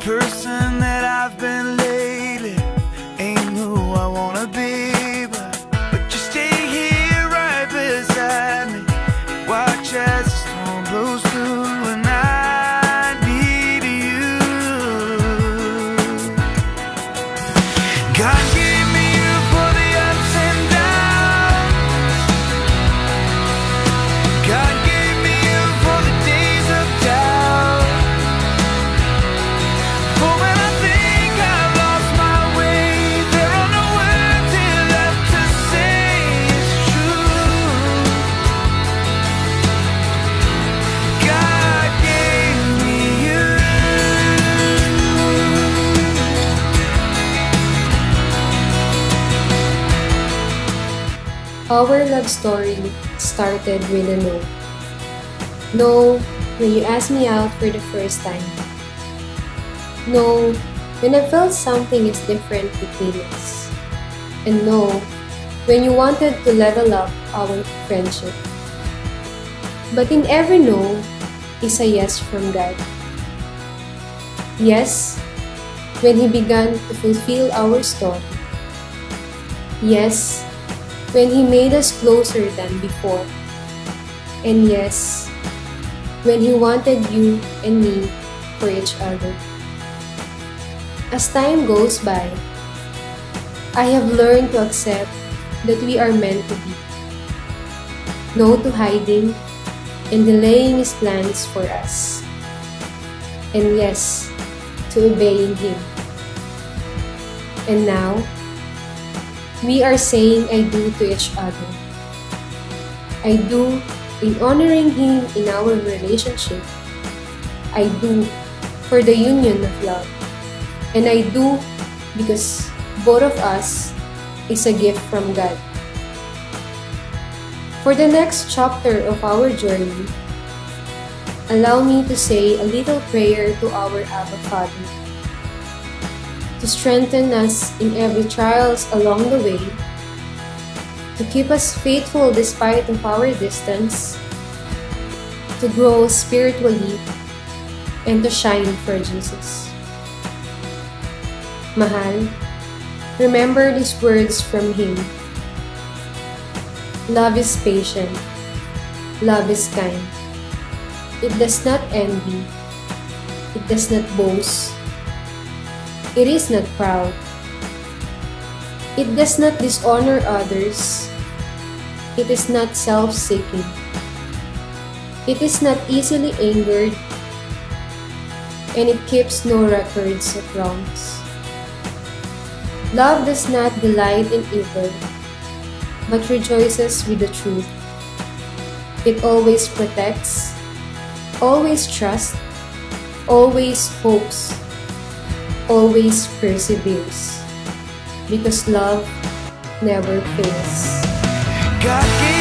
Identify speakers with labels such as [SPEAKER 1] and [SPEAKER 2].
[SPEAKER 1] person that I've been lately ain't who I wanna be, but you stay here right beside me. Watch as the storm blows through and I need you. God gave me you for the ups and downs. God gave me you for the days of doubt. For when I think I've lost my way, there are no words here left to say it's true. God gave me you.
[SPEAKER 2] Our love story started with a no. No, when you asked me out for the first time. No, when I felt something is different between us. And no, when you wanted to level up our friendship. But in every no is a yes from God. Yes, when He began to fulfill our story. Yes, when He made us closer than before. And yes, when He wanted you and me for each other. As time goes by, I have learned to accept that we are meant to be. No to hiding and delaying His plans for us. And yes, to obeying Him. And now, we are saying I do to each other. I do in honoring Him in our relationship. I do for the union of love. And I do because both of us is a gift from God. For the next chapter of our journey, allow me to say a little prayer to our Abba Father, to strengthen us in every trials along the way, to keep us faithful despite of our distance, to grow spiritually, and to shine for Jesus. Mahal, remember these words from Him. Love is patient. Love is kind. It does not envy. It does not boast. It is not proud. It does not dishonor others. It is not self-seeking. It is not easily angered. And it keeps no records of wrongs. Love does not delight in evil, but rejoices with the truth. It always protects, always trusts, always hopes, always perseveres, because love never fails.
[SPEAKER 1] God